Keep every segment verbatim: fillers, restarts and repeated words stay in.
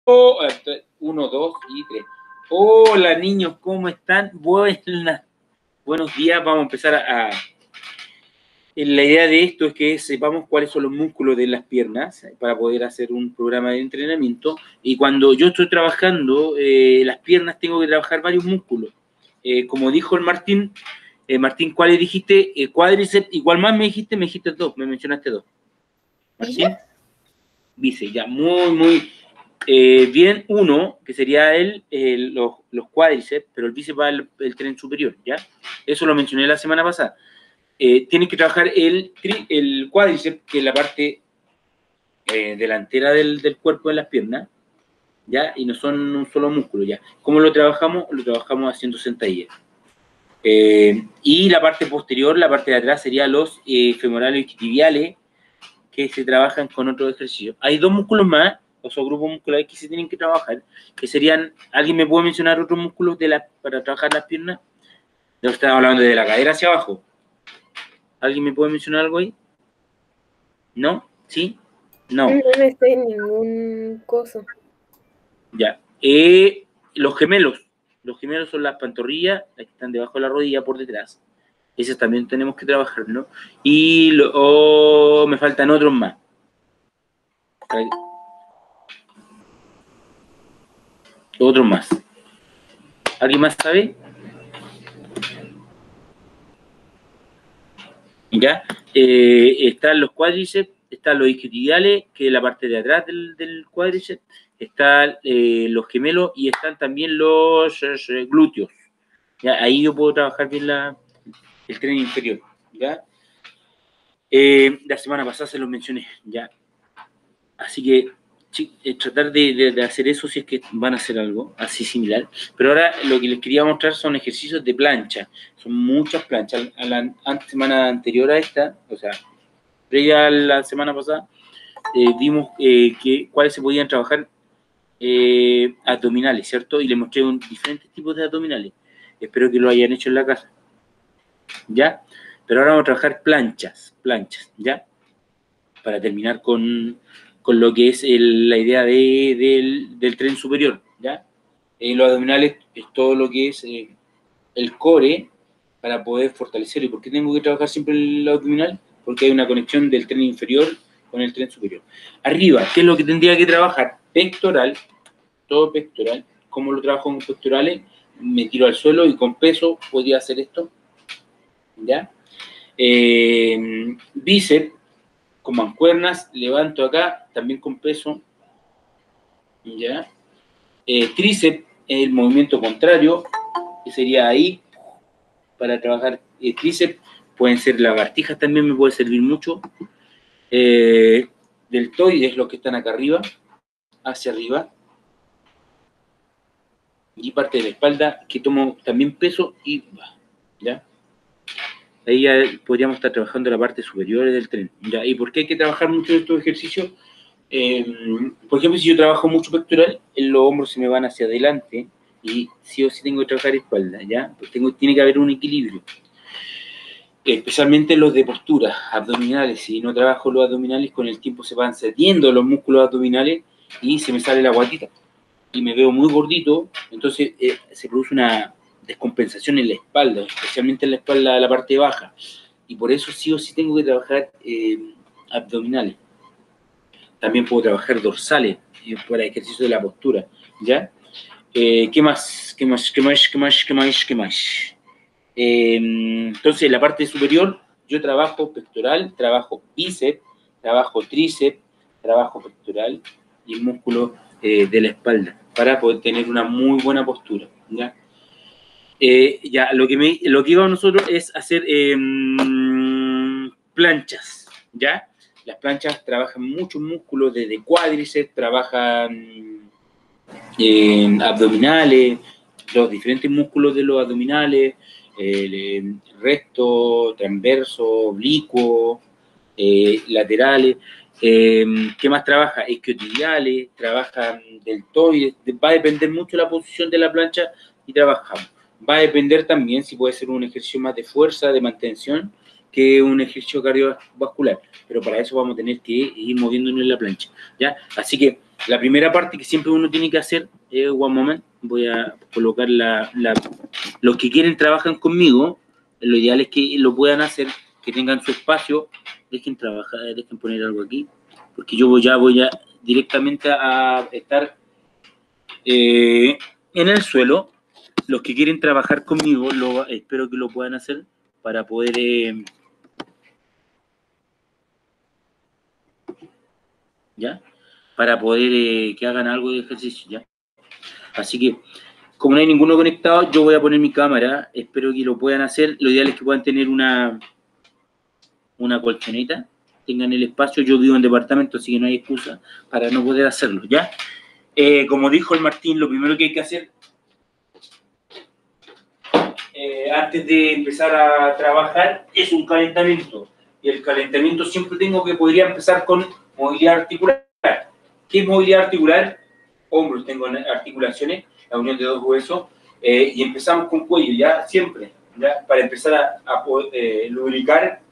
Oh, uno, dos y tres. Hola niños, ¿cómo están? Buenas, buenos días. Vamos a empezar a, a... La idea de esto es que sepamos cuáles son los músculos de las piernas para poder hacer un programa de entrenamiento. Y cuando yo estoy trabajando eh, las piernas, tengo que trabajar varios músculos. Eh, como dijo el Martín, eh, Martín, ¿cuáles dijiste? Eh, cuádriceps, igual más me dijiste, me dijiste dos, me mencionaste dos. Martín, bíceps, ya, muy, muy eh, bien. Uno, que sería el, el los, los cuádriceps, pero el bíceps va el, el tren superior, ¿ya? Eso lo mencioné la semana pasada. Eh, tienen que trabajar el, el cuádriceps, que es la parte eh, delantera del, del cuerpo de las piernas, ¿ya? Y no son un solo músculo, ¿ya? ¿Cómo lo trabajamos? Lo trabajamos haciendo sentadillas. Eh, y la parte posterior, la parte de atrás, serían los eh, femorales y tibiales, que se trabajan con otros ejercicios. Hay dos músculos más, o son grupos musculares que se tienen que trabajar, que serían, ¿alguien me puede mencionar otros músculos de la, para trabajar las piernas? Yo estaba hablando de la cadera hacia abajo. ¿Alguien me puede mencionar algo ahí? ¿No? ¿Sí? No. No me estoy en ningún coso. Ya. Eh, los gemelos. Los gemelos son las pantorrillas, las que están debajo de la rodilla por detrás. Esas también tenemos que trabajar, ¿no? Y lo, oh, me faltan otros más. Otros más. ¿Alguien más sabe? ¿Ya? Eh, están los cuádriceps, están los isquiotibiales, que es la parte de atrás del, del cuádriceps, están eh, los gemelos y están también los eh, glúteos. ¿Ya? Ahí yo puedo trabajar bien la, el tren inferior. ¿Ya? Eh, la semana pasada se los mencioné. ¿Ya? Así que sí, eh, tratar de, de, de hacer eso si es que van a hacer algo así similar. Pero ahora lo que les quería mostrar son ejercicios de plancha. Son muchas planchas. A la semana anterior a esta, o sea, previa a la semana pasada, eh, vimos eh, que, cuáles se podían trabajar eh, abdominales, ¿cierto? Y les mostré un, diferentes tipos de abdominales. Espero que lo hayan hecho en la casa, ¿ya? Pero ahora vamos a trabajar planchas, planchas, ¿ya? Para terminar con, con lo que es el, la idea de, del, del tren superior, ¿ya? Eh, los abdominales es todo lo que es eh, el core para poder fortalecerlo. ¿Y por qué tengo que trabajar siempre el abdominal? Porque hay una conexión del tren inferior con el tren superior. Arriba, ¿qué es lo que tendría que trabajar? Pectoral, todo pectoral. ¿Cómo lo trabajo con pectorales? Me tiro al suelo y con peso podría hacer esto, ¿ya? Eh, bíceps, con mancuernas, levanto acá, también con peso, ¿ya? Eh, tríceps, el movimiento contrario, que sería ahí, para trabajar eh, tríceps, pueden ser lagartijas también, me puede servir mucho. Eh, deltoides, los que están acá arriba, hacia arriba. Y parte de la espalda, que tomo también peso y va, ¿ya? Ahí ya podríamos estar trabajando la parte superior del tren, ¿ya? ¿Y por qué hay que trabajar mucho estos ejercicios? Eh, por ejemplo, si yo trabajo mucho pectoral, los hombros se me van hacia adelante y sí o sí tengo que trabajar espalda, ¿ya? Pues tengo, tiene que haber un equilibrio. Especialmente los de postura, abdominales. Si no trabajo los abdominales, con el tiempo se van cediendo los músculos abdominales y se me sale la guatita. Y me veo muy gordito, entonces eh, se produce una descompensación en la espalda, especialmente en la espalda, la parte baja. Y por eso sí o sí tengo que trabajar eh, abdominales. También puedo trabajar dorsales eh, para ejercicio de la postura, ¿ya? Eh, ¿Qué más? ¿Qué más? ¿Qué más? ¿Qué más? ¿Qué más? ¿Qué más? Eh, entonces, en la parte superior, yo trabajo pectoral, trabajo bíceps, trabajo tríceps, trabajo pectoral y músculo eh, de la espalda para poder tener una muy buena postura, ¿ya? Eh, ya, lo que, me, lo que íbamos nosotros es hacer eh, planchas, ¿ya? Las planchas trabajan muchos músculos, desde cuádriceps, trabajan en abdominales, los diferentes músculos de los abdominales, el recto, transverso, oblicuo, eh, laterales. Eh, ¿Qué más trabaja? Isquiotibiales, trabajan deltoides. Va a depender mucho la posición de la plancha y trabajamos. Va a depender también si puede ser un ejercicio más de fuerza, de mantención, que un ejercicio cardiovascular, pero para eso vamos a tener que ir moviéndonos en la plancha, ¿ya? Así que la primera parte que siempre uno tiene que hacer es, one moment, voy a colocar la, la... Los que quieren trabajar conmigo, lo ideal es que lo puedan hacer, que tengan su espacio, dejen trabajar, dejen poner algo aquí, porque yo voy, ya voy a directamente a estar eh, en el suelo. Los que quieren trabajar conmigo, lo, espero que lo puedan hacer para poder... Eh, ¿ya? Para poder eh, que hagan algo de ejercicio, ¿ya? Así que, como no hay ninguno conectado, yo voy a poner mi cámara, espero que lo puedan hacer. Lo ideal es que puedan tener una, una colchoneta, tengan el espacio. Yo vivo en departamento, así que no hay excusa para no poder hacerlo, ¿ya? Eh, como dijo el Martín, lo primero que hay que hacer, eh, antes de empezar a trabajar, es un calentamiento. Y el calentamiento siempre tengo que podría empezar con movilidad articular. ¿Qué es movilidad articular? Hombros, tengo articulaciones, la unión de dos huesos, eh, y empezamos con cuello, ya, siempre, ya, para empezar a, a poder, eh, lubricar,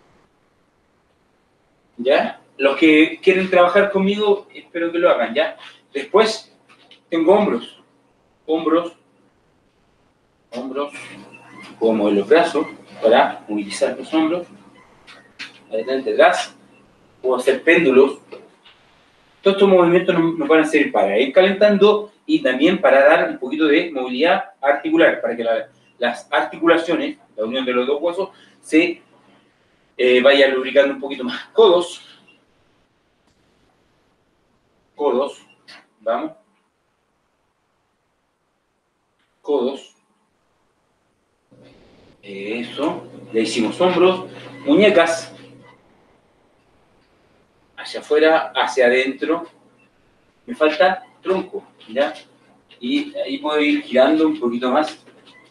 ya. Los que quieren trabajar conmigo, espero que lo hagan, ya. Después, tengo hombros, hombros, hombros, puedo mover los brazos para movilizar los hombros, adelante, atrás, puedo hacer péndulos. Todos estos movimientos nos, nos van a servir para ir calentando y también para dar un poquito de movilidad articular, para que la, las articulaciones, la unión de los dos huesos, se eh, vaya lubricando un poquito más. Codos, codos, vamos, codos, eso, le hicimos hombros, muñecas, hacia afuera, hacia adentro, me falta tronco, ¿ya? Y ahí puedo ir girando un poquito más,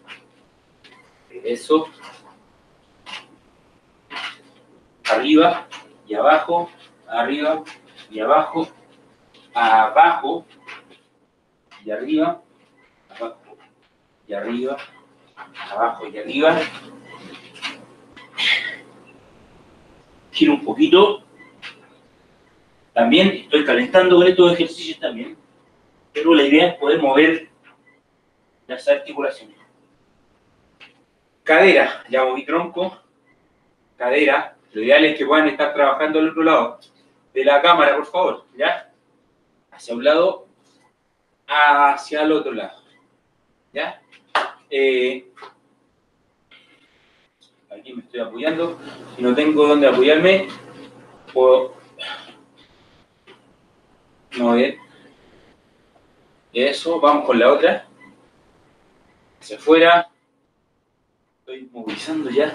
eso, arriba y abajo, arriba y abajo, abajo y arriba, abajo y arriba, abajo y arriba, giro un poquito. También estoy calentando con estos ejercicios también, pero la idea es poder mover las articulaciones. Cadera, ya moví tronco, cadera, lo ideal es que puedan estar trabajando al otro lado de la cámara, por favor, ¿ya? Hacia un lado, hacia el otro lado, ¿ya? Eh, aquí me estoy apoyando, si no tengo dónde apoyarme, puedo mover. Eso, vamos con la otra, hacia afuera, estoy movilizando ya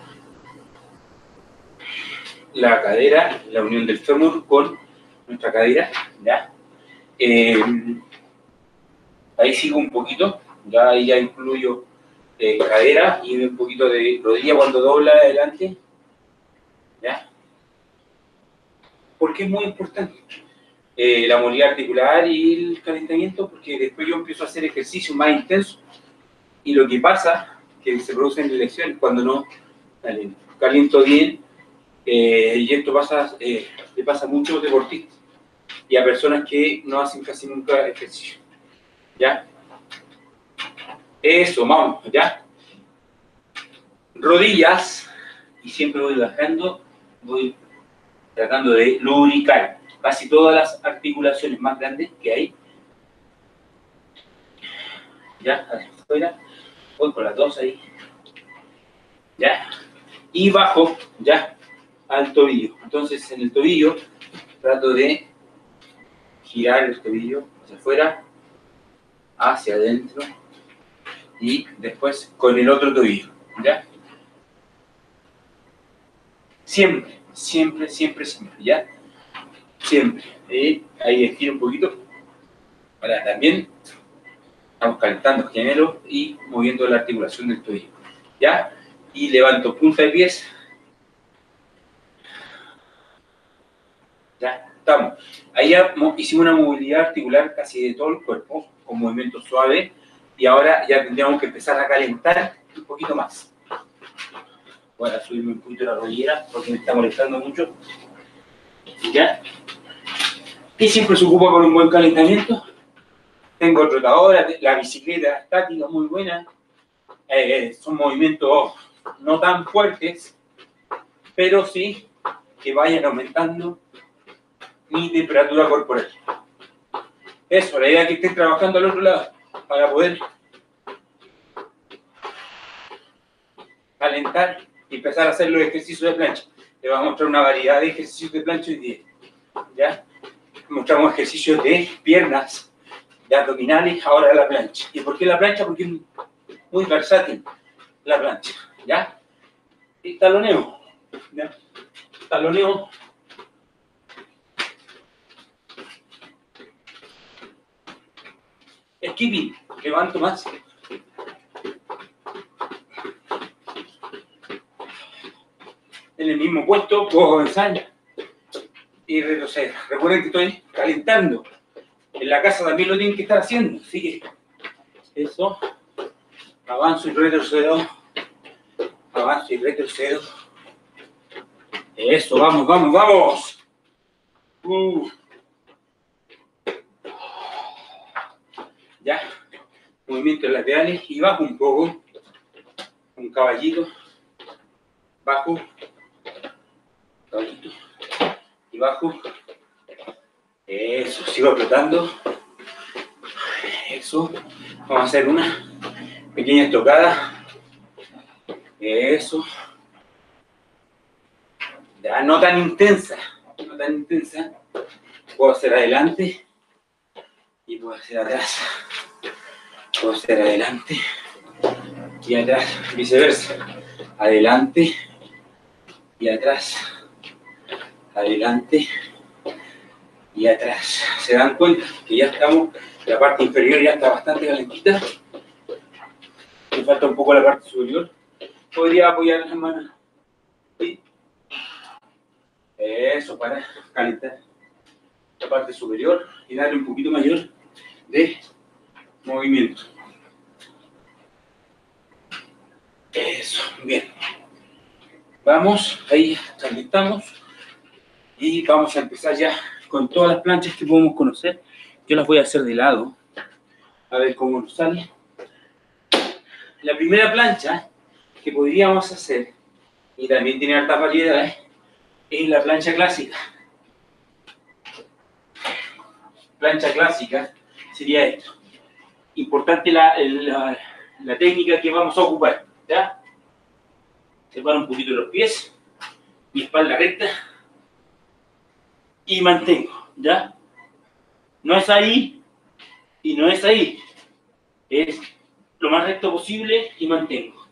la cadera, la unión del fémur con nuestra cadera, ¿ya? Eh, ahí sigo un poquito, ya ahí ya incluyo eh, cadera y un poquito de rodilla cuando dobla adelante, ¿ya? Porque es muy importante eh, la movilidad articular y el calentamiento, porque después yo empiezo a hacer ejercicio más intenso y lo que pasa, que se producen lesiones cuando no caliento, caliento bien. Eh, y esto pasa, eh, le pasa a muchos deportistas y a personas que no hacen casi nunca ejercicio, ¿ya? Eso, vamos, ¿ya? Rodillas, y siempre voy bajando, voy tratando de lubricar casi todas las articulaciones más grandes que hay, ¿ya? Hacia afuera, voy con las dos ahí, ¿ya? Y bajo, ¿ya? Al tobillo. Entonces, en el tobillo, trato de girar el tobillo hacia afuera, hacia adentro, y después con el otro tobillo, ¿ya? Siempre, siempre, siempre, siempre, ¿ya? Siempre. Y ahí estiro un poquito, para también, estamos calentando gemelos y moviendo la articulación del tobillo, ¿ya? Y levanto punta de pies. Ya, estamos. Ahí ya hicimos una movilidad articular casi de todo el cuerpo, con movimientos suaves, y ahora ya tendríamos que empezar a calentar un poquito más. Voy a subirme un poquito la rodillera porque me está molestando mucho. ¿Ya? Y siempre se ocupa con un buen calentamiento. Tengo trotadora, la bicicleta estática muy buena. Eh, son movimientos no tan fuertes, pero sí que vayan aumentando mi temperatura corporal. Eso, la idea es que estén trabajando al otro lado para poder calentar y empezar a hacer los ejercicios de plancha. Les voy a mostrar una variedad de ejercicios de plancha hoy día. ¿Ya? Mostramos ejercicios de piernas, de abdominales, ahora la plancha. ¿Y por qué la plancha? Porque es muy versátil la plancha. ¿Ya? Y taloneo. ¿Ya? Taloneo. Skipping, levanto más. En el mismo puesto puedo avanzar y retroceder. Recuerden que estoy calentando. En la casa también lo tienen que estar haciendo. Así que eso. Avanzo y retrocedo. Avanzo y retrocedo. Eso, vamos, vamos, vamos. Uh. Ya. Movimientos laterales y bajo un poco. Un caballito. Bajo. Caballito. Y bajo. Eso, sigo apretando. Eso. Vamos a hacer una pequeña estocada. Eso. Ya, no tan intensa. No tan intensa. Puedo hacer adelante. Y puedo hacer atrás. Puedo hacer adelante. Y atrás. Viceversa. Adelante. Y atrás. Adelante. Y atrás. ¿Se dan cuenta? Que ya estamos, la parte inferior ya está bastante calentita. Me falta un poco la parte superior. Podría apoyar las manos. ¿Sí? Eso, para calentar la parte superior y darle un poquito mayor de movimiento. Eso, bien. Vamos, ahí calentamos. Y vamos a empezar ya con todas las planchas que podemos conocer. Yo las voy a hacer de lado. A ver cómo nos sale. La primera plancha que podríamos hacer, y también tiene hartas variedades, es la plancha clásica. Plancha clásica sería esto. Importante la, la, la técnica que vamos a ocupar. ¿Ya? Separo un poquito los pies, mi espalda recta, y mantengo. ¿Ya? No es ahí y no es ahí. Es lo más recto posible y mantengo.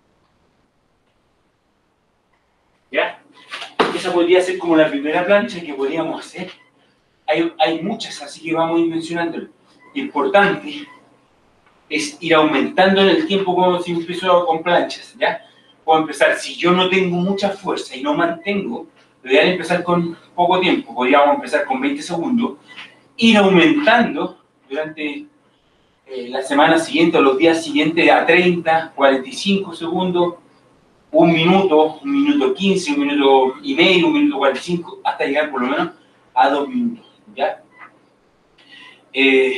¿Ya? Esa podría ser como la primera plancha que podríamos hacer. Hay, hay muchas, así que vamos a ir mencionándolo. Importante es ir aumentando en el tiempo como si empiezo con planchas, ¿ya? Puedo empezar, si yo no tengo mucha fuerza y no mantengo, lo ideal es empezar con poco tiempo. Podríamos empezar con veinte segundos, ir aumentando durante eh, la semana siguiente o los días siguientes a treinta, cuarenta y cinco segundos, un minuto, un minuto quince, un minuto y medio, un minuto cuarenta y cinco, hasta llegar por lo menos a dos minutos, ¿ya? Eh,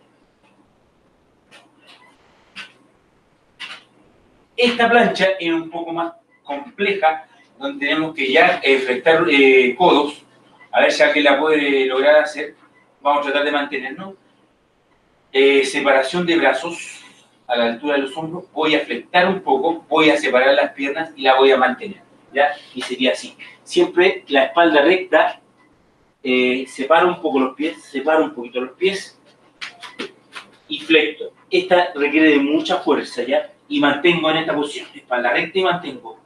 esta plancha es un poco más compleja, donde tenemos que ya eh, flectar eh, codos, a ver si alguien la puede lograr hacer. Vamos a tratar de mantenernos. Eh, separación de brazos a la altura de los hombros, voy a flectar un poco, voy a separar las piernas y la voy a mantener, ¿ya? Y sería así. Siempre la espalda recta, eh, separo un poco los pies, separo un poquito los pies y flecto. Esta requiere de mucha fuerza, ¿ya? Y mantengo en esta posición, espalda recta y mantengo.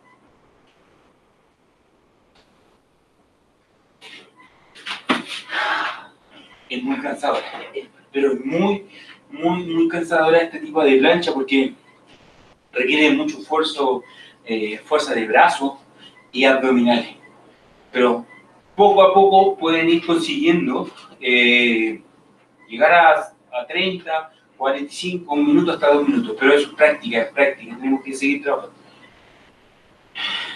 Es muy cansadora, pero es muy, muy, muy cansadora este tipo de plancha porque requiere mucho esfuerzo, eh, fuerza de brazos y abdominales. Pero poco a poco pueden ir consiguiendo eh, llegar a, a treinta, cuarenta y cinco, un minuto hasta dos minutos. Pero eso es práctica, es práctica, tenemos que seguir trabajando.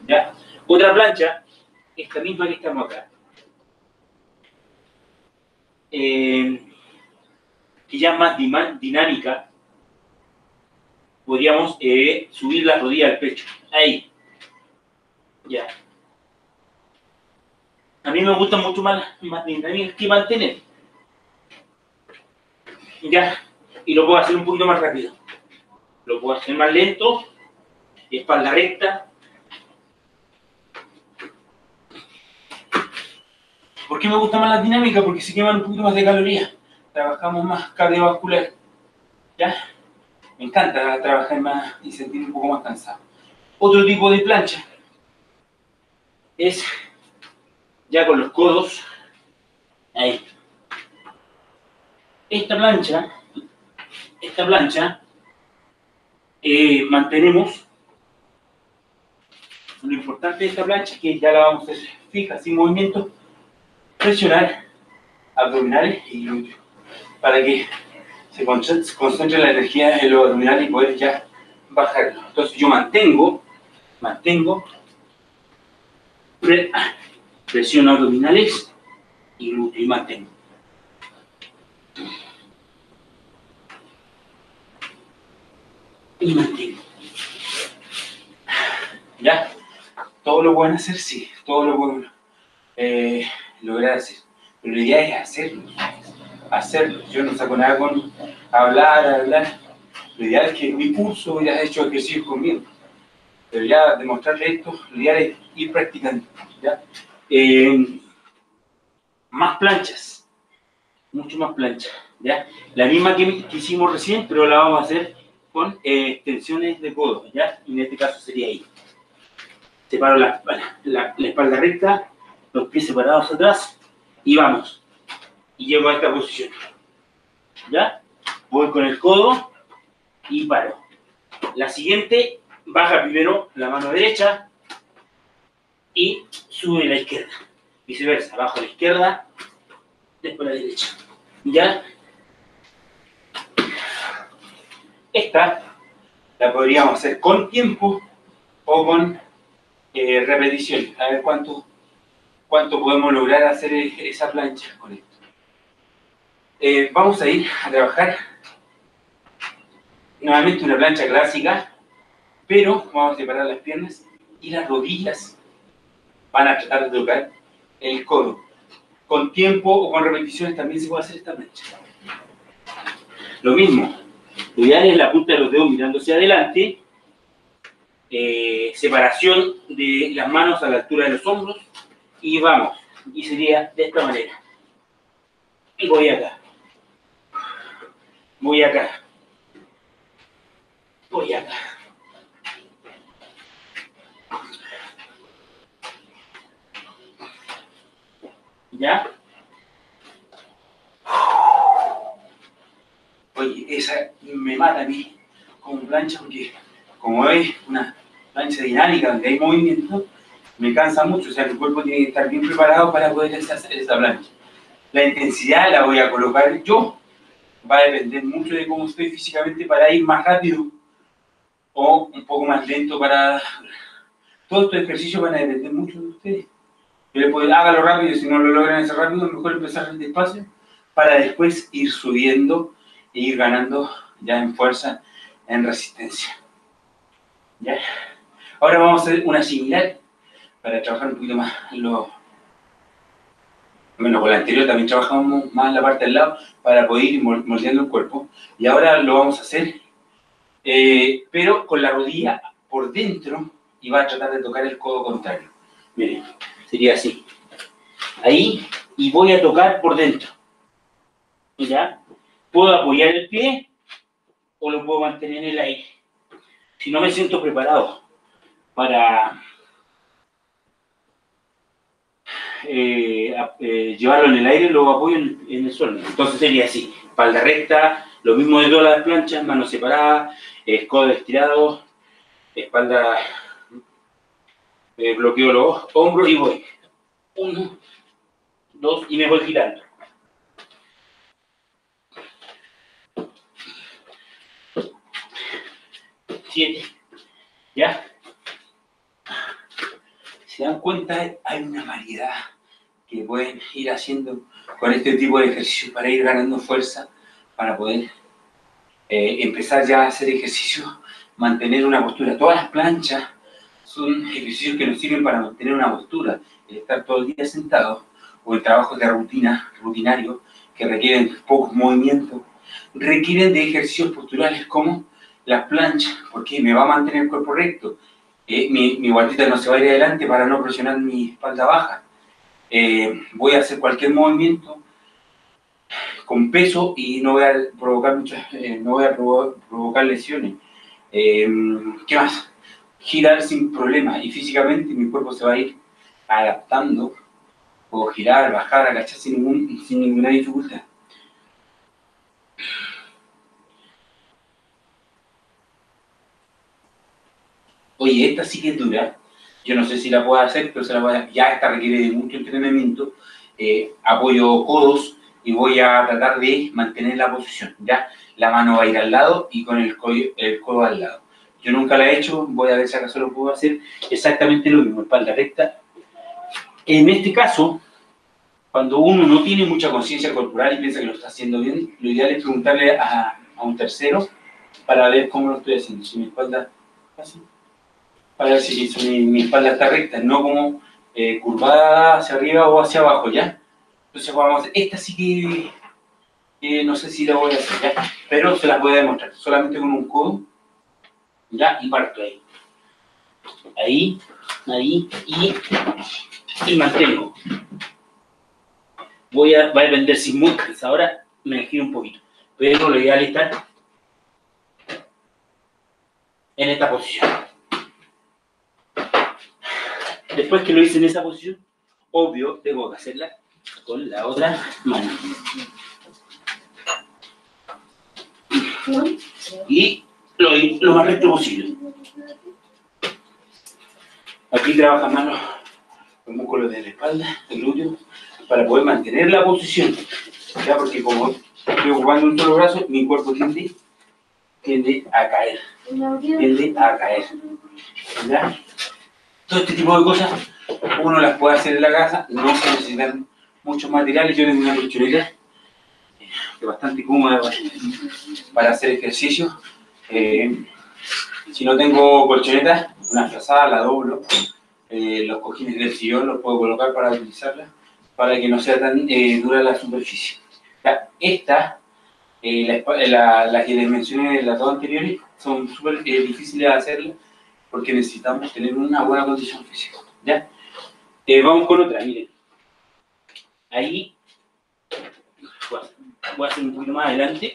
¿Ya? Otra plancha, esta misma que estamos acá, eh, que ya es más dinámica, podríamos eh, subir la rodilla al pecho. Ahí. Ya. A mí me gusta mucho más, más dinámica que mantener. Ya. Y lo puedo hacer un poquito más rápido. Lo puedo hacer más lento, espalda recta. ¿Por qué me gusta más la dinámica? Porque se queman un poquito más de calorías. Trabajamos más cardiovascular. ¿Ya? Me encanta trabajar más y sentirme un poco más cansado. Otro tipo de plancha es ya con los codos. Ahí. Esta plancha, esta plancha, eh, mantenemos. Lo importante de esta plancha es que ya la vamos a hacer fija, sin movimiento. Presionar abdominales y glúteos para que se concentre la energía en los abdominales y poder ya bajarlo. Entonces yo mantengo, mantengo, pre, presiono abdominales y glúteos y mantengo. Y mantengo. ¿Ya? Todo lo pueden hacer, sí, todo lo pueden eh, lograr hacer. Pero la idea es hacerlo. Hacerlo. Yo no saco nada con hablar, hablar. Lo ideal es que mi curso ya has hecho ejercicios conmigo. Pero ya demostrarle esto, lo ideal es ir practicando. ¿Ya? Eh, más planchas. Mucho más planchas. ¿Ya? La misma que, que hicimos recién, pero la vamos a hacer con eh, extensiones de codo. ¿Ya? Y en este caso sería ahí. Separo la, la, la espalda recta, los pies separados atrás y vamos. Y llego a esta posición. ¿Ya? Voy con el codo y paro. La siguiente, baja primero la mano derecha y sube la izquierda. Viceversa, bajo la izquierda, después la derecha. ¿Ya? Esta la podríamos hacer con tiempo o con eh, repetición. A ver cuánto, cuánto podemos lograr hacer esa plancha con esto. Eh, vamos a ir a trabajar nuevamente una plancha clásica, pero vamos a separar las piernas y las rodillas van a tratar de tocar el codo. Con tiempo o con repeticiones también se puede hacer esta plancha. Lo mismo, lo ideal es la punta de los dedos mirando hacia adelante, eh, separación de las manos a la altura de los hombros y vamos, y sería de esta manera. Y voy acá. Voy acá. Voy acá. ¿Ya? Oye, esa me mata a mí como plancha porque como es una plancha dinámica donde hay movimiento, me cansa mucho, o sea, mi cuerpo tiene que estar bien preparado para poder hacer esa plancha. La intensidad la voy a colocar yo, va a depender mucho de cómo estoy físicamente para ir más rápido o un poco más lento para... Todos estos ejercicios van a depender mucho de ustedes. Yo les puedo, hágalo rápido, si no lo logran hacer rápido, es mejor empezar despacio para después ir subiendo e ir ganando ya en fuerza, en resistencia. ¿Ya? Ahora vamos a hacer una similar para trabajar un poquito más lo... Bueno, con la anterior también trabajamos más la parte del lado para poder ir moldeando el cuerpo. Y ahora lo vamos a hacer, eh, pero con la rodilla por dentro y va a tratar de tocar el codo contrario. Miren, sería así. Ahí, y voy a tocar por dentro. ¿Ya? Puedo apoyar el pie o lo puedo mantener en el aire. Si no me siento preparado para eh, a, eh, llevarlo en el aire, lo apoyo en, en el suelo. Entonces sería así, espalda recta, lo mismo de todas las planchas, manos separadas, eh, codo estirado, espalda, eh, bloqueo los hombros y voy. Uno, dos, y me voy girando. Siete, ¿ya? pregunta, hay una variedad que pueden ir haciendo con este tipo de ejercicios para ir ganando fuerza, para poder eh, empezar ya a hacer ejercicio, mantener una postura. Todas las planchas son ejercicios que nos sirven para mantener una postura. El estar todo el día sentado o el trabajo de rutina, rutinario, que requieren pocos movimientos, requieren de ejercicios posturales como las planchas, porque me va a mantener el cuerpo recto. Eh, mi, mi guatita no se va a ir adelante para no presionar mi espalda baja. Eh, voy a hacer cualquier movimiento con peso y no voy a provocar muchas, eh, no voy a provo provocar lesiones. Eh, ¿Qué más? Girar sin problema y físicamente mi cuerpo se va a ir adaptando. Puedo girar, bajar, agachar sin, ningún, sin ninguna dificultad. Oye, esta sí que es dura. Yo no sé si la puedo hacer, pero se la voy a, ya esta requiere de mucho entrenamiento. Eh, apoyo codos y voy a tratar de mantener la posición. ¿Ya? La mano va a ir al lado y con el codo, el codo al lado. Yo nunca la he hecho, voy a ver si acaso lo puedo hacer. Exactamente lo mismo, espalda recta. En este caso, cuando uno no tiene mucha conciencia corporal y piensa que lo está haciendo bien, lo ideal es preguntarle a, a un tercero para ver cómo lo estoy haciendo. Si mi espalda así, para ver si, si mi, mi espalda está recta, no como eh, curvada hacia arriba o hacia abajo, ¿ya? Entonces vamos a hacer, esta sí que, que no sé si la voy a hacer, ¿ya? Pero se la voy a demostrar, solamente con un codo, ¿ya? Y parto ahí. Ahí, ahí, y, y mantengo. Voy a, va a depender si muy ahora me giro un poquito, pero lo ideal es estar en esta posición. Después que lo hice en esa posición, obvio, tengo que hacerla con la otra mano. Y lo, lo más recto posible. Aquí trabajan más los, los músculos de la espalda, el glúteo, para poder mantener la posición. ¿Ya? Porque como estoy ocupando un solo brazo, mi cuerpo tiende, tiende a caer. Tiende a caer. ¿Ya? Todo este tipo de cosas uno las puede hacer en la casa, no se necesitan muchos materiales. Yo tengo una colchoneta que es bastante cómoda para hacer ejercicio. Eh, si no tengo colchoneta, una frazada la doblo. Eh, los cojines del sillón los puedo colocar para utilizarla, para que no sea tan eh, dura la superficie. Ya, esta, eh, la, la, la que les mencioné en las dos anteriores, son súper eh, difíciles de hacerla porque necesitamos tener una buena condición física. ¿Ya? Eh, vamos con otra, miren. Ahí, voy a hacer un poquito más adelante.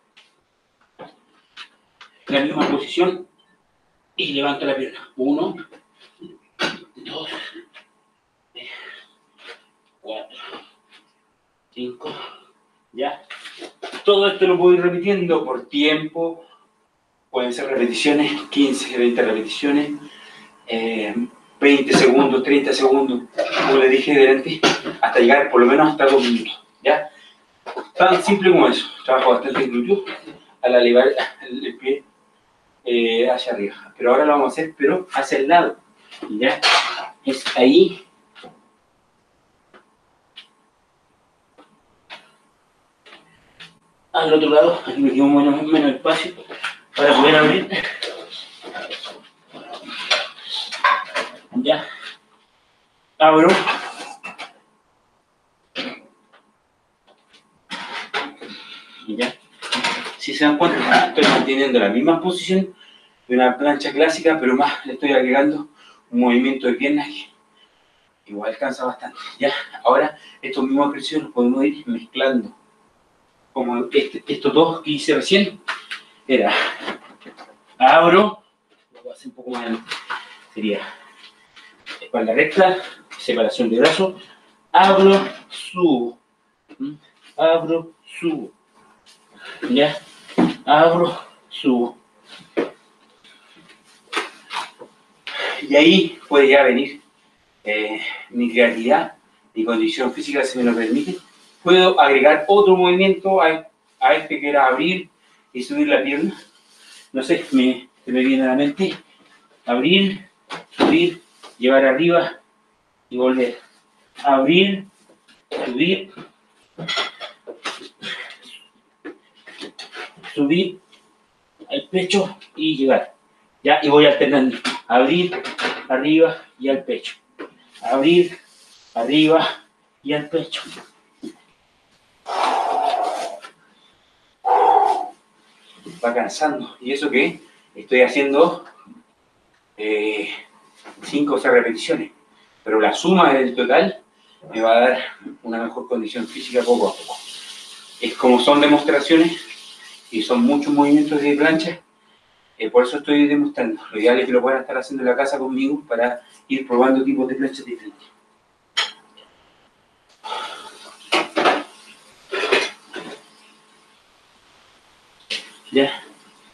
La misma posición y levanto la pierna. Uno, dos, tres, cuatro, cinco, ya. Todo esto lo puedo ir repitiendo por tiempo. Pueden ser repeticiones, quince, veinte repeticiones, eh, veinte segundos, treinta segundos, como les dije delante, hasta llegar por lo menos hasta dos minutos, ¿ya? Tan simple como eso. Trabajo bastante el glúteo al elevar el, el pie eh, hacia arriba. Pero ahora lo vamos a hacer, pero hacia el lado, ¿ya? Es ahí. Al otro lado, aquí me quedo menos, menos espacio para poder abrir. Ya. Abro. Y ya. Si se dan cuenta, estoy manteniendo la misma posición de una plancha clásica, pero más le estoy agregando un movimiento de piernas que igual alcanza bastante. Ya. Ahora, estos mismos ejercicios los podemos ir mezclando. Como este, estos dos que hice recién, era abro, lo voy a hacer un poco más adelante, sería espalda recta, separación de brazos, abro, subo, abro, subo, ya, abro, subo. Y ahí puede ya venir eh, mi creatividad, mi condición física, si me lo permite. Puedo agregar otro movimiento a, a este que era abrir y subir la pierna. No sé, me, se me viene a la mente. Abrir, subir, llevar arriba, y volver. Abrir, subir, subir al pecho y llegar. Ya, y voy alternando. Abrir, arriba y al pecho. Abrir, arriba y al pecho. Va cansando. Y eso que estoy haciendo cinco eh, o seis repeticiones. Pero la suma del total me va a dar una mejor condición física poco a poco. Es como son demostraciones y son muchos movimientos de plancha, eh, por eso estoy demostrando. Lo ideal es que lo puedan estar haciendo en la casa conmigo para ir probando tipos de planchas diferentes. Ya.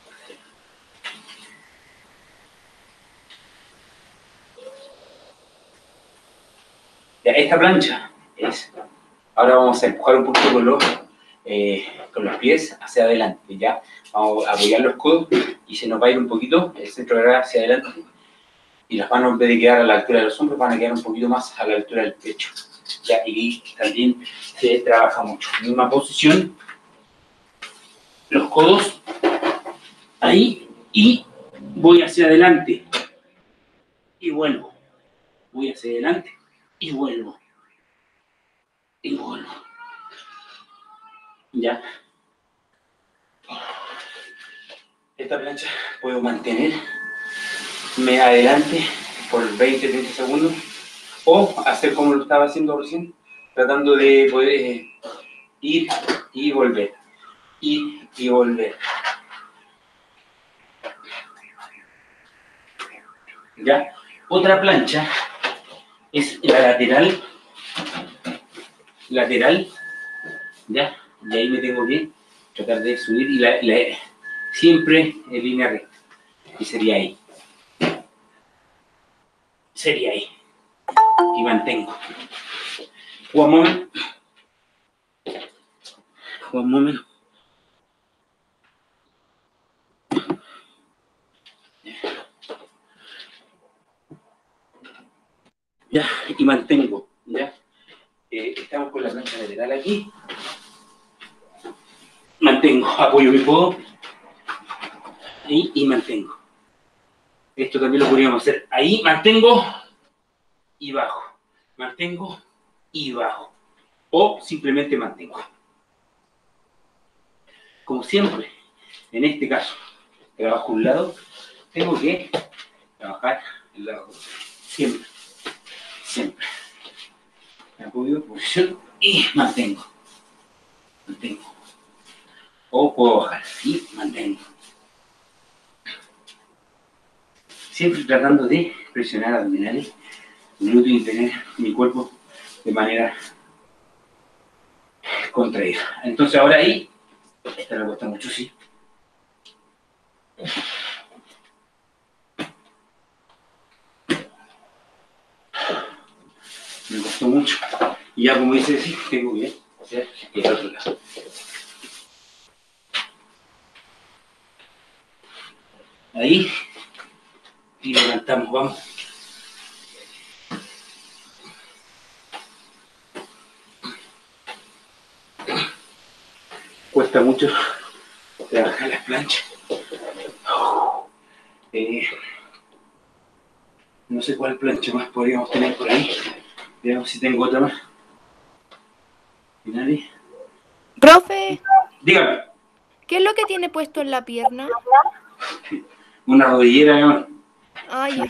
Ya, esta plancha es... Ahora vamos a empujar un poquito con los, eh, con los pies hacia adelante, ¿ya? Vamos a apoyar los codos y se nos va a ir un poquito el centro de gravedad hacia adelante. Y las manos, en vez de quedar a la altura de los hombros, van a quedar un poquito más a la altura del pecho. ¿Ya? Y también se trabaja mucho. Misma posición, los codos ahí y voy hacia adelante y vuelvo. Voy hacia adelante y vuelvo. Y vuelvo. ¿Ya? Esta plancha puedo mantenerme adelante por veinte a treinta segundos o hacer como lo estaba haciendo recién, tratando de poder eh, ir y volver, ir y volver. ¿Ya? Otra plancha es la lateral, lateral, ¿ya? Y ahí me tengo que tratar de subir y la, la, siempre en línea recta. Y sería ahí. Sería ahí. Y mantengo. One moment. One moment. Ya, y mantengo. Ya. Eh, estamos con la plancha lateral aquí. Mantengo. Apoyo mi codo. Ahí y mantengo. Esto también lo podríamos hacer. Ahí mantengo y bajo. Mantengo y bajo. O simplemente mantengo. Como siempre, en este caso, trabajo un lado, tengo que trabajar el lado otro. Siempre. Siempre. Me apoyo, posición y mantengo. Mantengo. O puedo bajar y mantengo. Siempre tratando de presionar abdominales, glúteos y tener mi cuerpo de manera contraída. Entonces ahora ahí, esta me cuesta mucho, sí. Me costó mucho. Y ya como dice, sí, tengo que hacer el otro lado. Ahí. Y levantamos, vamos. Cuesta mucho trabajar las planchas. Eh, no sé cuál plancha más podríamos tener por ahí. Veamos si tengo otra más. ¿Nadie? Profe, Dígame. ¿qué es lo que tiene puesto en la pierna? Una rodillera, mi amor. Ah, ya.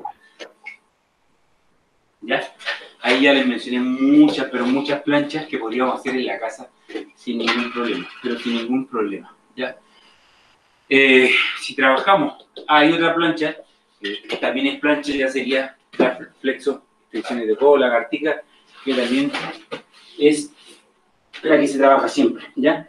¿Ya? Ahí ya les mencioné muchas, pero muchas planchas que podríamos hacer en la casa sin ningún problema, pero sin ningún problema, ¿ya? Eh, si trabajamos, ah, hay otra plancha, que también es plancha, ya sería la flexo, flexiones de codo, lagartija, que también es la que se trabaja siempre, ¿ya?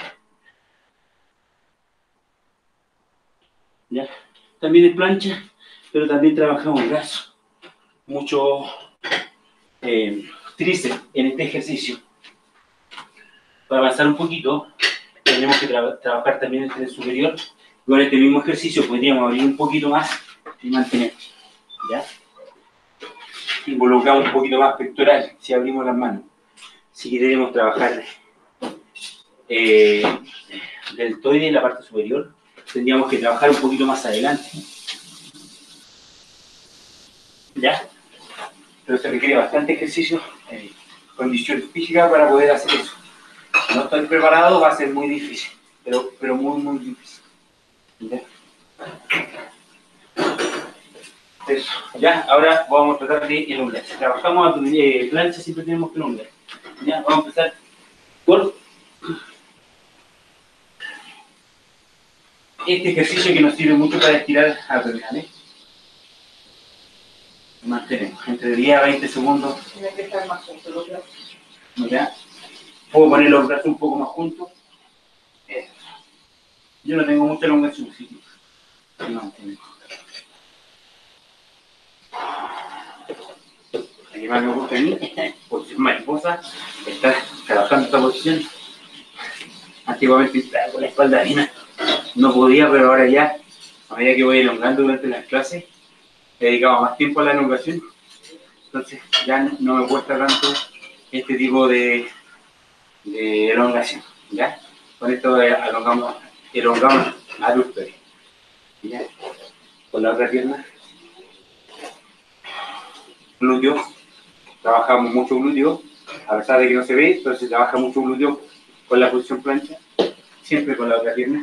¿Ya? También es plancha, pero también trabajamos brazo, mucho eh, tríceps en este ejercicio. Para avanzar un poquito, tenemos que tra trabajar también el tren superior. Con este mismo ejercicio podríamos abrir un poquito más y mantener, ¿ya? involucramos un poquito más pectoral, si abrimos las manos. Si queremos trabajar eh, deltoide en la parte superior, tendríamos que trabajar un poquito más adelante. ¿Ya? Pero se requiere bastante ejercicio, eh, condición física para poder hacer eso. Si no estoy preparado, va a ser muy difícil, pero, pero muy, muy difícil. ¿Ya? Eso. Ya, ahora vamos a tratar de elongar. Si trabajamos a eh, plancha, siempre tenemos que elongar. Ya, vamos a empezar por este ejercicio que nos sirve mucho para estirar abdominales. Mantenemos entre diez a veinte segundos. Tiene que estar más juntos los brazos. ¿Ya? Puedo poner los brazos un poco más juntos. Eso. Yo no tengo mucha elongación, así que mantenemos. La que más me gusta a mí, por ser mariposa, está trabajando esta posición. Antiguamente estaba con la espalda fina, no podía, pero ahora ya, a medida que voy elongando durante las clases, he dedicado más tiempo a la elongación, entonces ya no me cuesta tanto este tipo de, de elongación, ¿ya? Con esto elongamos, elongamos aductores, ¿ya? Con la otra pierna, glúteo, trabajamos mucho glúteo, a pesar de que no se ve, pero se trabaja mucho glúteo con la posición plancha, siempre con la otra pierna.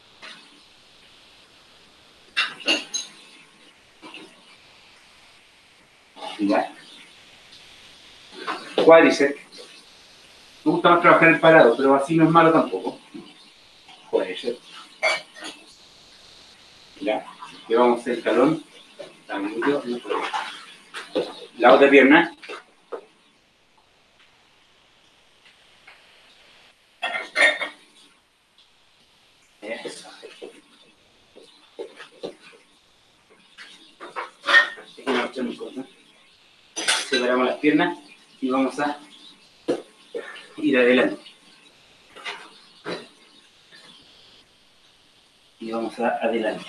¿Ya? Cuádriceps. Me gusta más trabajar el parado, pero así no es malo tampoco. Cuádriceps. ¿Ya? Llevamos el talón, la otra pierna. Eso. Separamos las piernas y vamos a ir adelante. Y vamos a adelante.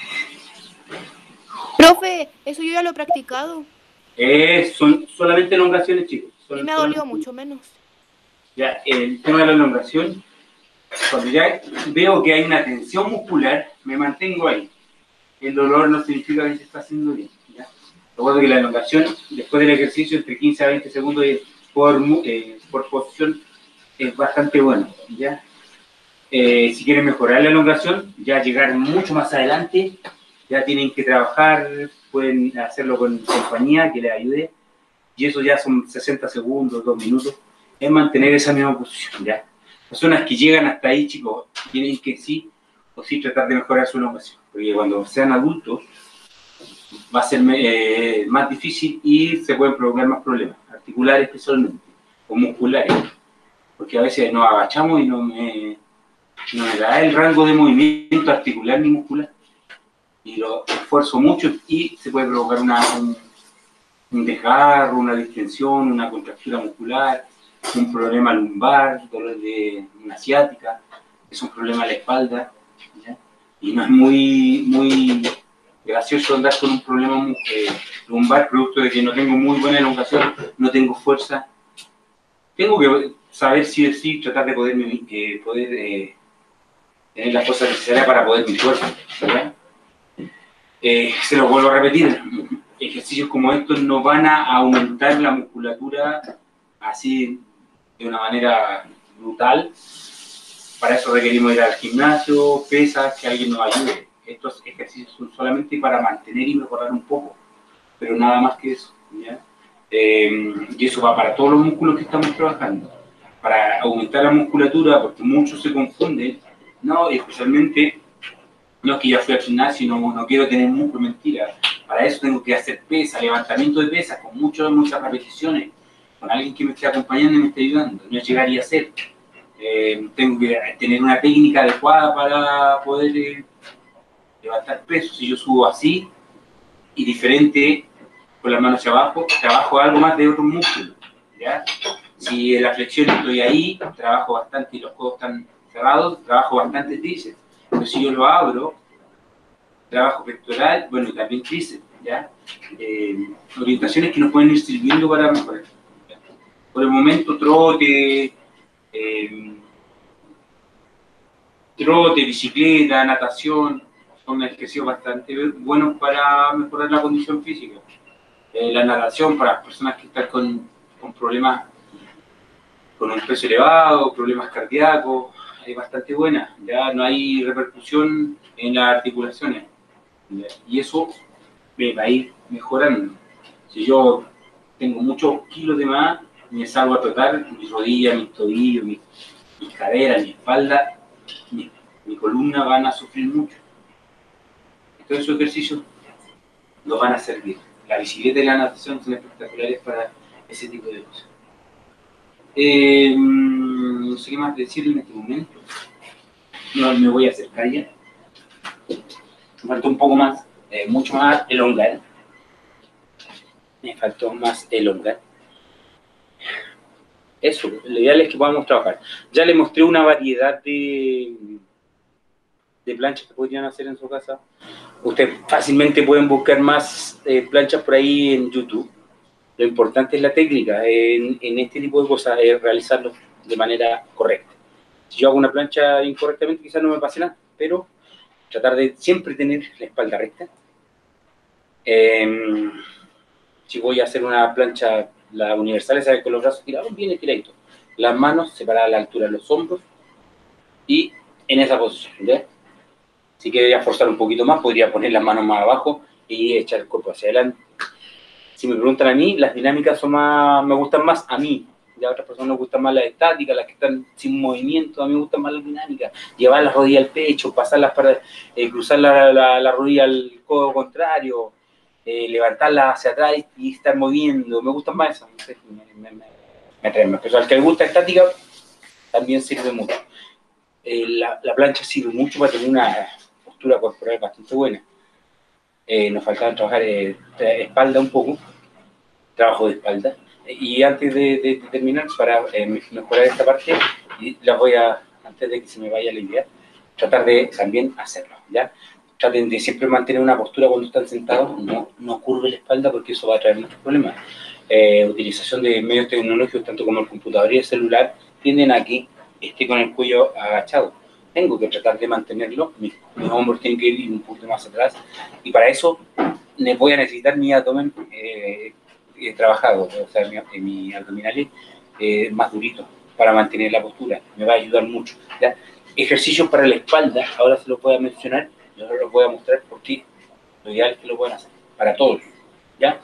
Profe, eso yo ya lo he practicado. Eh, son solamente elongaciones, chicos. Son, Y me ha dolido mucho menos. Ya, el tema de la elongación, cuando ya veo que hay una tensión muscular, me mantengo ahí. El dolor no significa que se está haciendo bien. ¿Ya? Recuerdo que la elongación, después del ejercicio, entre quince a veinte segundos por, eh, por posición, es bastante bueno. ¿Ya? Eh, si quieren mejorar la elongación, ya llegar mucho más adelante, ya tienen que trabajar, pueden hacerlo con compañía que les ayude, y eso ya son sesenta segundos, dos minutos, es mantener esa misma posición. ¿Ya? Personas que llegan hasta ahí, chicos, tienen que sí o sí tratar de mejorar su elongación, porque cuando sean adultos va a ser eh, más difícil y se pueden provocar más problemas, articulares especialmente, o musculares, porque a veces nos agachamos y no me, no me da el rango de movimiento articular ni muscular, y lo esfuerzo mucho y se puede provocar una, un, un desgarro, una distensión, una contractura muscular, un problema lumbar, dolor de una ciática, es un problema de la espalda, ¿ya? Y no es muy, muy gracioso andar con un problema eh, lumbar, producto de que no tengo muy buena elongación, no tengo fuerza. Tengo que saber sí o sí, tratar de poder, eh, poder eh, tener las cosas necesarias para poder mi cuerpo, ¿verdad? Eh, se lo vuelvo a repetir, ejercicios como estos no van a aumentar la musculatura así de una manera brutal. Para eso requerimos ir al gimnasio, pesas, que alguien nos ayude. Estos ejercicios son solamente para mantener y mejorar un poco, pero nada más que eso, ¿ya? Eh, y eso va para todos los músculos que estamos trabajando. Para aumentar la musculatura, porque muchos se confunden, no, especialmente, no es que ya fui al gimnasio y no, no quiero tener músculo, mentira. Para eso tengo que hacer pesas, levantamiento de pesas, con muchas, muchas repeticiones, con alguien que me esté acompañando y me esté ayudando, no es llegar y hacer. Eh, tengo que tener una técnica adecuada para poder eh, levantar peso. Si yo subo así y diferente con las manos hacia abajo, trabajo algo más de otros músculos, ¿ya? Si en la flexión estoy ahí, trabajo bastante y los codos están cerrados, trabajo bastante tríceps. Pero si yo lo abro, trabajo pectoral, bueno, y también tríceps, ¿ya? Eh, orientaciones que nos pueden ir sirviendo para mejorar. ¿Ya? Por el momento, trote, eh, trote, bicicleta, natación, son ejercicios bastante buenos para mejorar la condición física. Eh, la natación para las personas que están con, con problemas, con un peso elevado, problemas cardíacos, es bastante buena, ya no hay repercusión en las articulaciones, ¿ya? Y eso me va a ir mejorando. Si yo tengo muchos kilos de más, me salgo a trotar, mis rodillas, mis tobillos, mis, mis caderas, mi espalda, mi, mi columna van a sufrir mucho. Todos esos ejercicios nos van a servir. La bicicleta y la natación son espectaculares para ese tipo de cosas. Eh, no sé qué más decir en este momento. No me voy a acercar ya. Me faltó un poco más, eh, mucho más elongar. Me faltó más elongar. Eso, lo ideal es que podamos trabajar. Ya le mostré una variedad de, de planchas que podrían hacer en su casa. Ustedes fácilmente pueden buscar más eh, planchas por ahí en YouTube. Lo importante es la técnica en, en este tipo de cosas, es realizarlo de manera correcta. Si yo hago una plancha incorrectamente, quizás no me pase nada, pero tratar de siempre tener la espalda recta. Eh, si voy a hacer una plancha, la universal, es con los brazos tirados, bien estiraditos. Las manos separadas a la altura de los hombros y en esa posición, ¿ya? Si quería forzar un poquito más, podría poner las manos más abajo y echar el cuerpo hacia adelante. Si me preguntan a mí, las dinámicas son más, me gustan más a mí. Ya a otras personas les gustan más las estáticas, las que están sin movimiento. A mí me gustan más las dinámicas. Llevar las rodillas al pecho, pasarlas para eh, cruzar la, la, la rodilla al codo contrario, eh, levantarlas hacia atrás y, y estar moviendo. Me gustan más esas. No sé, me, me, me, me atraen más. Pero al que le gusta estática, también sirve mucho. Eh, la, la plancha sirve mucho para tener una postura corporal bastante buena. Eh, nos faltaba trabajar eh, espalda un poco, trabajo de espalda. Y antes de, de, de terminar, para eh, mejorar esta parte, y las voy a, antes de que se me vaya la idea, tratar de también hacerlo, ¿ya? Traten de siempre mantener una postura cuando están sentados, no, no curve la espalda porque eso va a traer muchos problemas. Eh, utilización de medios tecnológicos, tanto como el computador y el celular, tienden a que esté con el cuello agachado. Tengo que tratar de mantenerlo, mis, mis hombros tienen que ir un poquito más atrás, y para eso les voy a necesitar mi abdomen eh, eh, trabajado, o sea, mi, mi abdominales eh, más durito, para mantener la postura, me va a ayudar mucho, ¿ya? Ejercicios para la espalda, ahora se los voy a mencionar, yo se los voy a mostrar porque lo ideal es que lo puedan hacer, para todos, ¿ya?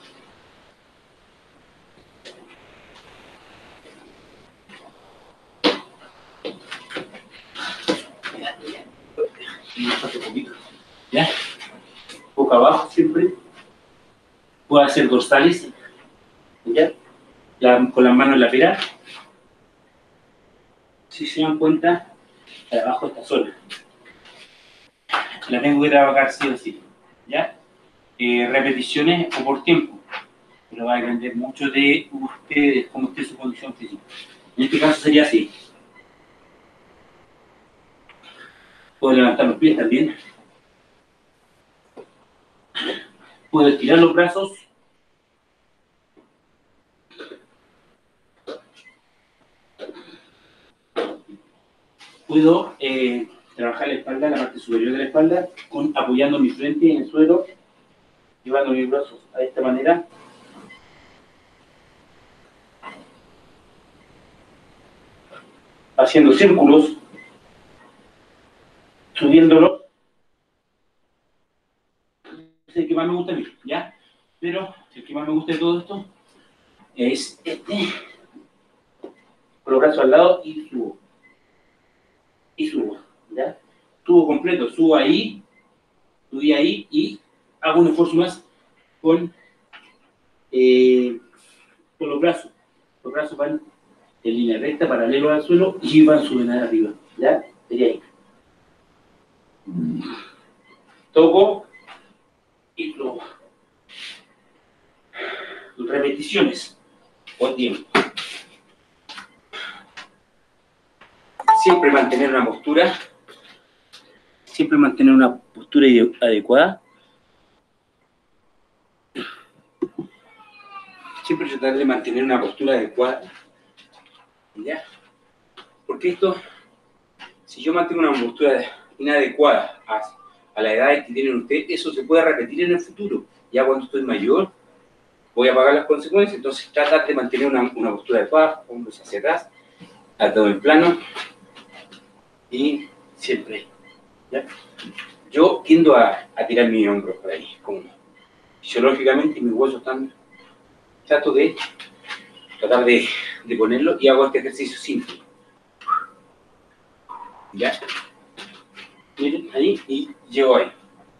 ¿Ya? Boca abajo siempre. Puedo hacer dorsales, ¿ya? La, con las manos en la pera. Si se dan cuenta, abajo esta zona. La tengo que trabajar sí o sí, ¿ya? Eh, repeticiones o por tiempo. Pero va a depender mucho de ustedes, cómo esté su condición física. En este caso sería así. Puedo levantar los pies también. Puedo estirar los brazos. Puedo eh, trabajar la espalda, la parte superior de la espalda, con, apoyando mi frente en el suelo, llevando mis brazos de esta manera. Haciendo círculos, subiéndolo. Es el que más me gusta a mí, ¿ya? Pero el que más me gusta de todo esto es este. Con los brazos al lado y subo. Y subo, ¿ya? Subo completo, subo ahí, subí ahí y hago un esfuerzo más con, eh, con los brazos. Los brazos van en línea recta, paralelo al suelo y van subiendo arriba, ¿ya? Sería ahí. Toco y subo. Repeticiones o tiempo. Siempre mantener una postura, siempre mantener una postura adecuada. siempre tratar de mantener una postura adecuada. ¿Ya? Porque esto, si yo mantengo una postura inadecuada a, a la edad que tienen ustedes, eso se puede repetir en el futuro. Ya cuando estoy mayor, voy a pagar las consecuencias. Entonces, tratar de mantener una, una postura adecuada, hombros hacia atrás, abdomen plano, y siempre, ¿ya? Yo tiendo a, a tirar mis hombros por ahí, como fisiológicamente mis huesos están, trato de tratar de, de ponerlo y hago este ejercicio simple. ¿Ya? Miren, ahí y llevo ahí.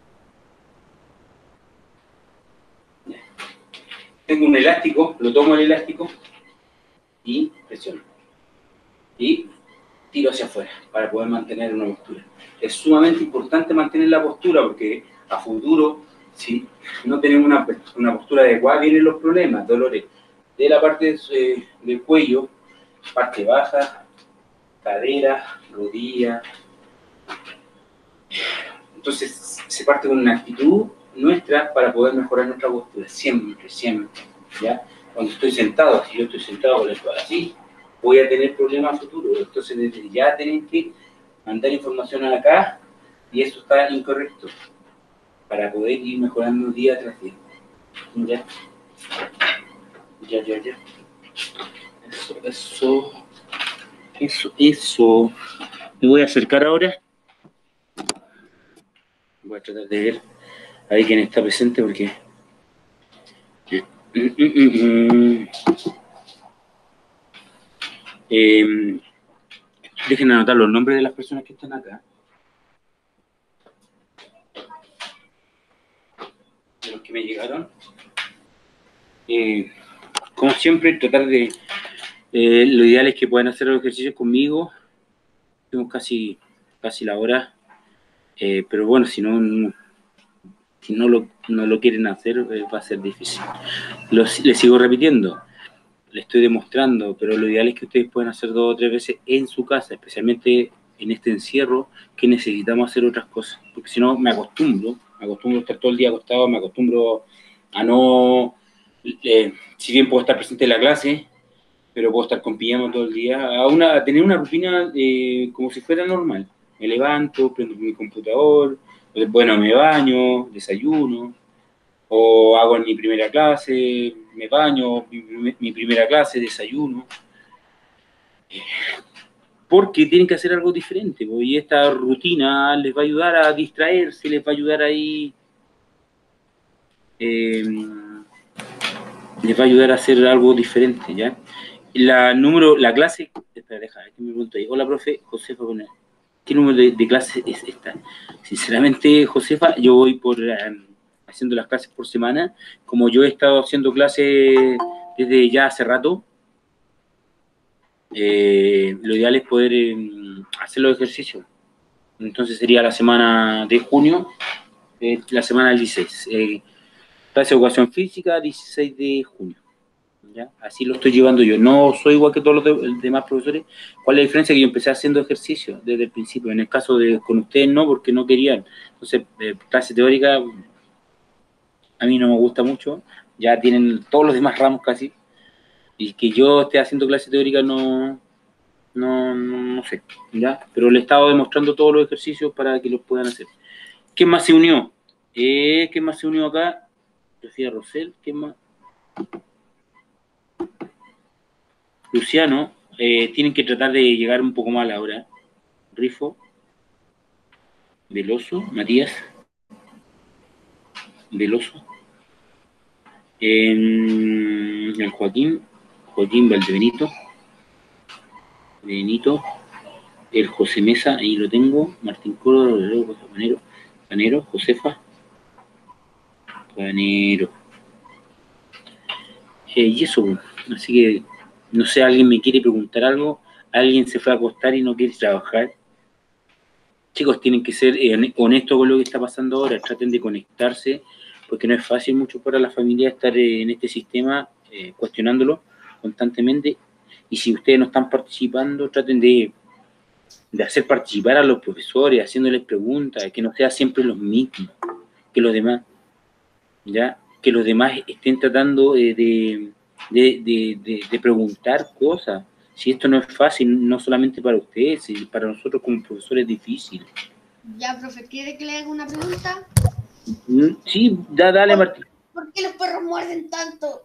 ¿Ya? Tengo un elástico, lo tomo el elástico y presiono. Y tiro hacia afuera para poder mantener una postura. Es sumamente importante mantener la postura porque a futuro, si no tenemos una, una postura adecuada, vienen los problemas, dolores de la parte de, del cuello, parte baja, cadera, rodilla. Entonces se parte con una actitud nuestra para poder mejorar nuestra postura, siempre, siempre. ¿Ya? Cuando estoy sentado, si yo estoy sentado con la espalda así, voy a tener problemas futuros. Entonces desde ya tienen que mandar información acá y eso está incorrecto para poder ir mejorando día tras día. ¿Ya? Ya, ya, ya. Eso, eso. Eso, eso. Me voy a acercar ahora. Voy a tratar de ver ahí quién está presente porque... Mm, mm, mm, mm. Eh, dejen anotar los nombres de las personas que están acá. De los que me llegaron. Eh, como siempre, tratar de... Eh, lo ideal es que puedan hacer los ejercicios conmigo. Tenemos casi, casi la hora. Eh, pero bueno, si no, no, si no, lo, no lo quieren hacer, eh, va a ser difícil. Los, les sigo repitiendo. Le estoy demostrando, pero lo ideal es que ustedes puedan hacer dos o tres veces en su casa, especialmente en este encierro, que necesitamos hacer otras cosas, porque si no me acostumbro, me acostumbro a estar todo el día acostado, me acostumbro a no, eh, si bien puedo estar presente en la clase, pero puedo estar con pijama todo el día, a, una, a tener una rutina eh, como si fuera normal. Me levanto, prendo mi computador, bueno, me baño, desayuno, o hago en mi primera clase, me baño, mi, mi primera clase, desayuno. Porque tienen que hacer algo diferente, y esta rutina les va a ayudar a distraerse, les va a ayudar ahí, eh, les va a ayudar a hacer algo diferente, ¿ya? La número, la clase, espera, deja, aquí me pregunto ahí. Hola, profe, Josefa, ¿qué número de, de clase es esta? Sinceramente, Josefa, yo voy por... Um, haciendo las clases por semana, como yo he estado haciendo clases desde ya hace rato, eh, lo ideal es poder eh, hacer los ejercicios. Entonces sería la semana de junio, eh, la semana del dieciséis. Eh, clase de educación física, dieciséis de junio. ¿Ya? Así lo estoy llevando yo. No soy igual que todos los de, demás profesores. ¿Cuál es la diferencia? Que yo empecé haciendo ejercicio desde el principio. En el caso de con ustedes no, porque no querían. Entonces, eh, clase teórica... a mí no me gusta mucho, ya tienen todos los demás ramos casi, y que yo esté haciendo clase teórica no, no, no, no sé, ¿ya? Pero le he estado demostrando todos los ejercicios para que los puedan hacer. ¿Quién más se unió? Eh, ¿Quién más se unió acá? Sofía Rosel, ¿quién más? Luciano, eh, tienen que tratar de llegar un poco más a la hora. Rifo, Veloso, Matías, Veloso. En el Joaquín, Joaquín Valdebenito, Benito, el José Mesa, ahí lo tengo, Martín Córdoba, Panero, Panero, Josefa, Panero. Eh, y eso, así que, no sé, alguien me quiere preguntar algo, alguien se fue a acostar y no quiere trabajar. Chicos, tienen que ser eh, honestos con lo que está pasando ahora, traten de conectarse, porque no es fácil mucho para la familia estar eh, en este sistema eh, cuestionándolo constantemente, y si ustedes no están participando, traten de, de hacer participar a los profesores, haciéndoles preguntas, que no sea siempre los mismos, que los demás, ¿ya? Que los demás estén tratando eh, de, de, de, de, de preguntar cosas. Si esto no es fácil, no solamente para ustedes, sino para nosotros como profesores es difícil. Ya, profe, ¿quiere que le haga una pregunta? Sí, da, dale, Martín. ¿Por qué los perros muerden tanto?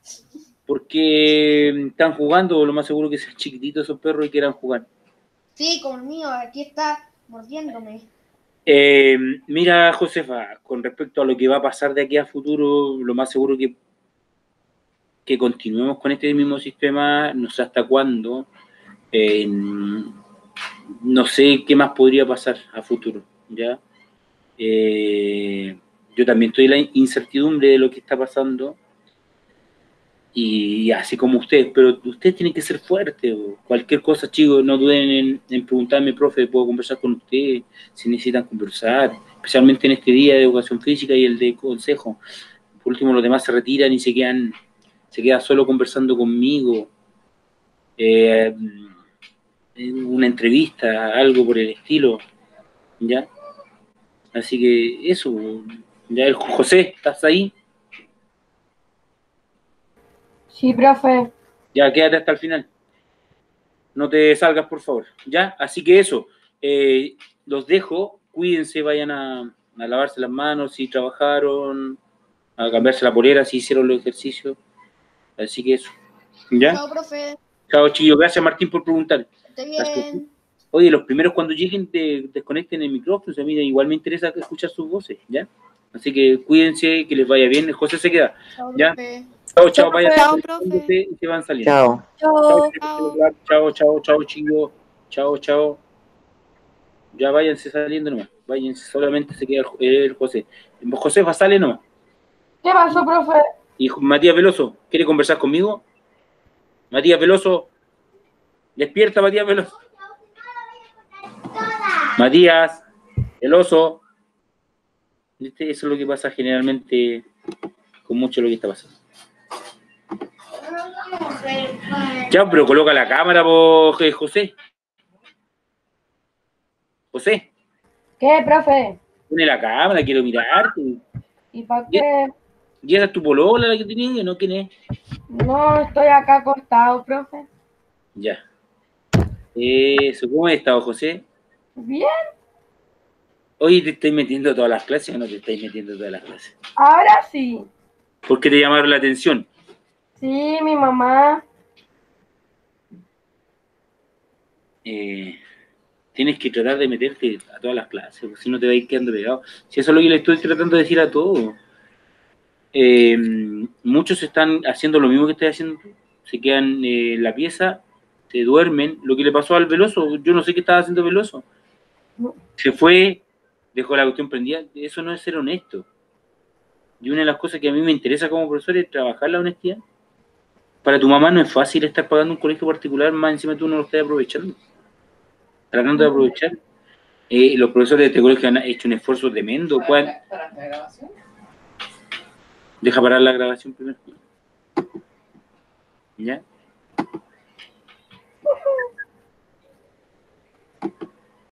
Porque están jugando, lo más seguro que sean chiquititos esos perros y quieran jugar. Sí, como el mío, aquí está mordiéndome. Eh, mira, Josefa, con respecto a lo que va a pasar de aquí a futuro, lo más seguro que, que continuemos con este mismo sistema, no sé hasta cuándo. Eh, no sé qué más podría pasar a futuro, ¿ya? Eh, yo también estoy en la incertidumbre de lo que está pasando. Y así como ustedes, pero ustedes tienen que ser fuertes. O cualquier cosa, chicos, no duden en, en preguntarme, profe, puedo conversar con ustedes si necesitan conversar, especialmente en este día de educación física y el de consejo. Por último, los demás se retiran y se quedan, se quedan solo conversando conmigo. Eh, una entrevista, algo por el estilo, ¿ya? Así que eso, ya el José, ¿estás ahí? Sí, profe. Ya, quédate hasta el final. No te salgas, por favor. ¿Ya? Así que eso. Eh, los dejo. Cuídense, vayan a, a lavarse las manos si trabajaron, a cambiarse la polera si hicieron los ejercicios. Así que eso. ¿Ya? Chao, profe. Chao, chicos. Gracias, Martín, por preguntar. Esté Gracias. bien. Oye, los primeros cuando lleguen te, desconecten el micrófono. A mí igual me interesa escuchar sus voces. ¿Ya? Así que cuídense, que les vaya bien. José se queda. Chao, ¿Ya? profe. Chao, chao, vayan Chao, profe. y se van saliendo. Chao. Chao. Chao, chao, chao, chao, chicos. Chao, chao. Ya váyanse saliendo nomás. Váyanse, solamente se queda el, el José. José va, sale nomás. ¿Qué pasó, profe? Y Matías Veloso, ¿quiere conversar conmigo? Matías Veloso. Despierta, Matías Veloso. Matías Veloso. ¿Viste? Eso es lo que pasa generalmente con mucho lo que está pasando. Ya, pero coloca la cámara, po, José. José. ¿Qué, profe? Pone la cámara, quiero mirarte. ¿Y para qué? ¿Y esa es tu polola la que tenías? ¿No? ¿Quién es? No, estoy acá acostado, profe. Ya. Eso, ¿cómo has estado, José? Bien. Oye, ¿te estáis metiendo a todas las clases o no te estáis metiendo a todas las clases? Ahora sí. ¿Por qué te llamaron la atención? Sí, mi mamá. Eh, tienes que tratar de meterte a todas las clases, porque si no te vas a ir quedando pegado. Si eso es lo que le estoy tratando de decir a todos. Eh, muchos están haciendo lo mismo que estás haciendo tú. Se quedan eh, en la pieza, se duermen. Lo que le pasó al Veloso, yo no sé qué estaba haciendo Veloso. Se fue, dejó la cuestión prendida. Eso no es ser honesto. Y una de las cosas que a mí me interesa como profesor es trabajar la honestidad. Para tu mamá no es fácil estar pagando un colegio particular, más encima tú no lo estás aprovechando. Tratando de aprovechar. Eh, los profesores de este colegio han hecho un esfuerzo tremendo. ¿Cuál? ¿Para la grabación? Deja parar la grabación primero. ¿Ya?